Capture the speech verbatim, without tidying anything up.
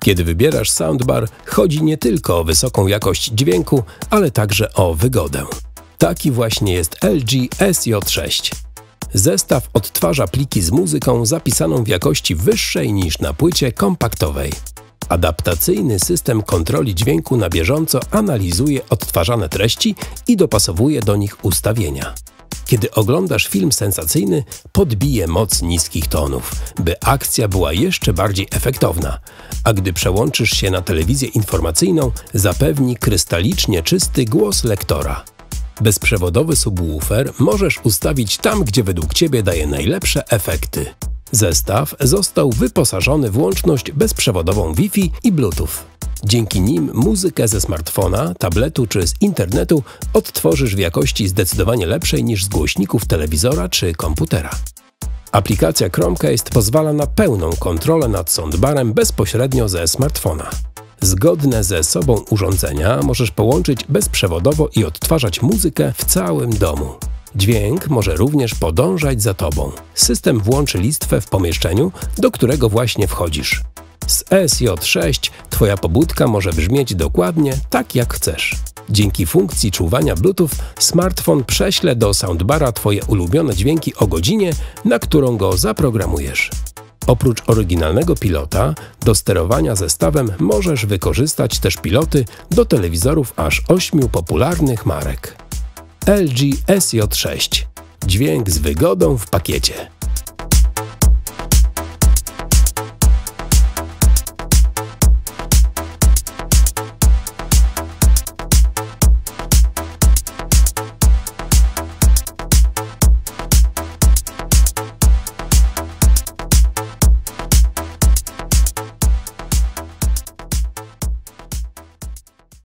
Kiedy wybierasz soundbar, chodzi nie tylko o wysoką jakość dźwięku, ale także o wygodę. Taki właśnie jest L G S J sześć. Zestaw odtwarza pliki z muzyką zapisaną w jakości wyższej niż na płycie kompaktowej. Adaptacyjny system kontroli dźwięku na bieżąco analizuje odtwarzane treści i dopasowuje do nich ustawienia. Kiedy oglądasz film sensacyjny, podbije moc niskich tonów, by akcja była jeszcze bardziej efektowna, a gdy przełączysz się na telewizję informacyjną, zapewni krystalicznie czysty głos lektora. Bezprzewodowy subwoofer możesz ustawić tam, gdzie według Ciebie daje najlepsze efekty. Zestaw został wyposażony w łączność bezprzewodową Wi-Fi i Bluetooth. Dzięki nim muzykę ze smartfona, tabletu czy z internetu odtworzysz w jakości zdecydowanie lepszej niż z głośników telewizora czy komputera. Aplikacja Chromecast pozwala na pełną kontrolę nad soundbarem bezpośrednio ze smartfona. Zgodne ze sobą urządzenia możesz połączyć bezprzewodowo i odtwarzać muzykę w całym domu. Dźwięk może również podążać za Tobą. System włączy listwę w pomieszczeniu, do którego właśnie wchodzisz. Z S J sześć Twoja pobudka może brzmieć dokładnie tak, jak chcesz. Dzięki funkcji czuwania Bluetooth smartfon prześle do soundbara Twoje ulubione dźwięki o godzinie, na którą go zaprogramujesz. Oprócz oryginalnego pilota, do sterowania zestawem możesz wykorzystać też piloty do telewizorów aż ośmiu popularnych marek. L G S J sześć. Dźwięk z wygodą w pakiecie.